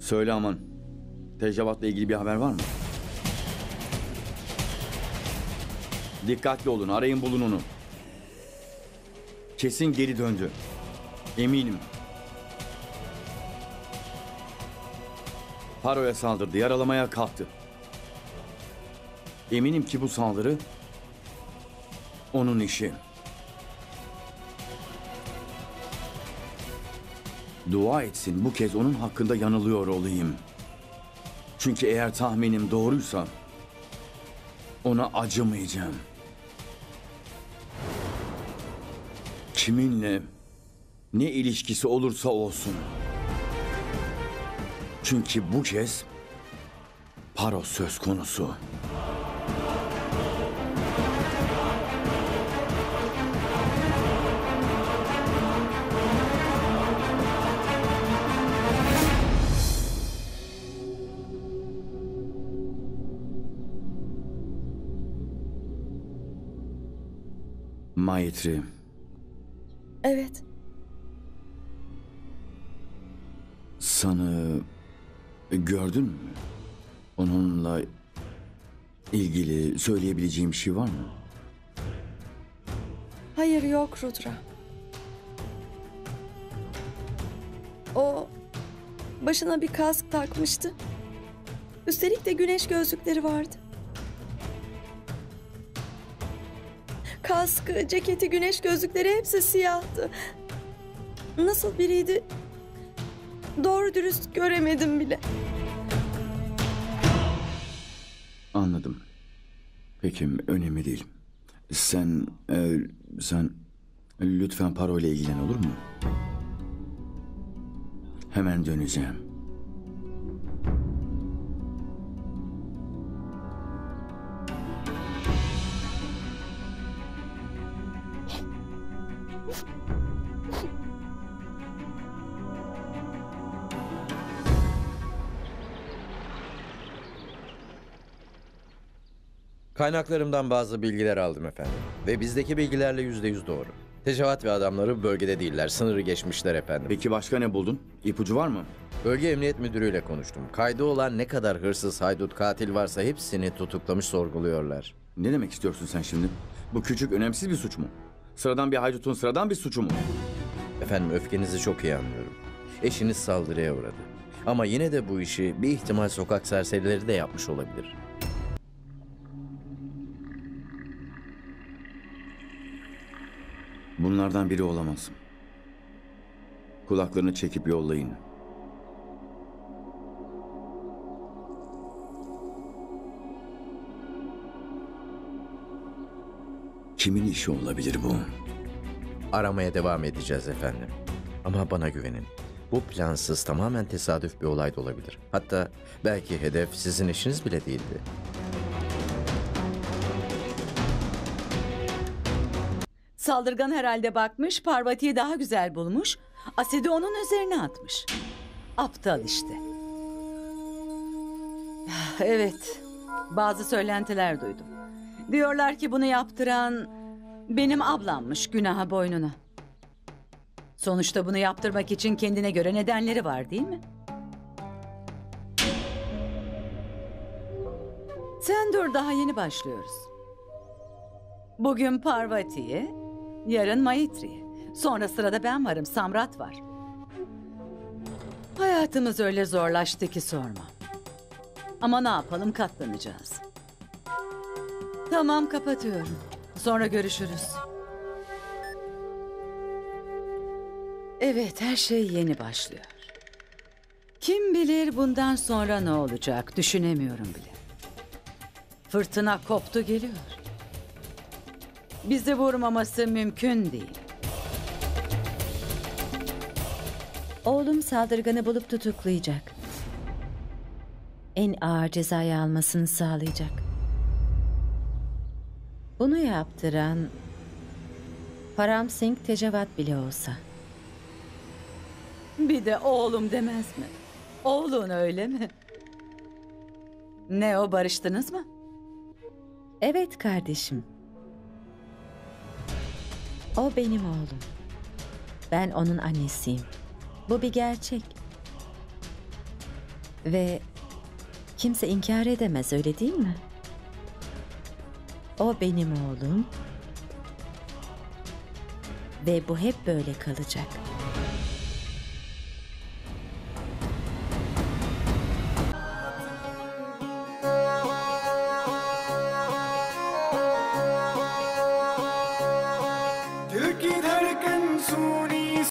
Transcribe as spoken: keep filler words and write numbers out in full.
Söyle aman. Tecavatla ilgili bir haber var mı? Dikkatli olun, arayın bulun onu. Kesin geri döndü. Eminim. Paro'ya saldırdı, yaralamaya kalktı. Eminim ki bu saldırı onun işi. Dua etsin bu kez onun hakkında yanılıyor olayım. Çünkü eğer tahminim doğruysa ona acımayacağım. Kiminle ne ilişkisi olursa olsun. Çünkü bu kez Paro söz konusu. Mayetri. Evet. Sana gördün mü? Onunla ilgili söyleyebileceğim bir şey var mı? Hayır, yok Rudra. O başına bir kask takmıştı. Üstelik de güneş gözlükleri vardı. Kaskı, ceketi, güneş gözlükleri hepsi siyahtı. Nasıl biriydi? Doğru dürüst göremedim bile. Anladım. Peki, önemli değil. Sen, e, sen lütfen Paro ile ilgilen, olur mu? Hemen döneceğim. Kaynaklarımdan bazı bilgiler aldım efendim. Ve bizdeki bilgilerle yüzde yüz doğru. Tecavat ve adamları bölgede değiller, sınırı geçmişler efendim. Peki başka ne buldun? İpucu var mı? Bölge emniyet müdürüyle konuştum. Kaydı olan ne kadar hırsız, haydut, katil varsa hepsini tutuklamış, sorguluyorlar. Ne demek istiyorsun sen şimdi? Bu küçük, önemsiz bir suç mu? Sıradan bir haydutun sıradan bir suçu mu? Efendim, öfkenizi çok iyi anlıyorum. Eşiniz saldırıya uğradı. Ama yine de bu işi bir ihtimal sokak serserileri de yapmış olabilir. Bunlardan biri olamaz. Kulaklarını çekip yollayın. Kimin işi olabilir bu? Aramaya devam edeceğiz efendim. Ama bana güvenin. Bu plansız, tamamen tesadüf bir olay da olabilir. Hatta belki hedef sizin eşiniz bile değildi. Saldırgan herhalde bakmış, Parvati'yi daha güzel bulmuş, asidi onun üzerine atmış. Aptal işte. Evet, bazı söylentiler duydum. Diyorlar ki bunu yaptıran benim ablammış, günaha boynuna. Sonuçta bunu yaptırmak için kendine göre nedenleri var, değil mi? Sen dur, daha yeni başlıyoruz. Bugün Parvati'ye, yarın Maitri'ye. Sonra sırada ben varım, Samrat var. Hayatımız öyle zorlaştı ki sorma. Ama ne yapalım, katlanacağız. Tamam, kapatıyorum. Sonra görüşürüz. Evet, her şey yeni başlıyor. Kim bilir bundan sonra ne olacak, düşünemiyorum bile. Fırtına koptu geliyor. Bizi vurmaması mümkün değil. Oğlum saldırganı bulup tutuklayacak. En ağır cezayı almasını sağlayacak. Bunu yaptıran Param Singh Tecavat bile olsa. Bir de oğlum demez mi? Oğlun öyle mi? Ne o, barıştınız mı? Evet kardeşim. O benim oğlum. Ben onun annesiyim. Bu bir gerçek. Ve kimse inkar edemez, öyle değil mi? O benim oğlum. Ve bu hep böyle kalacak.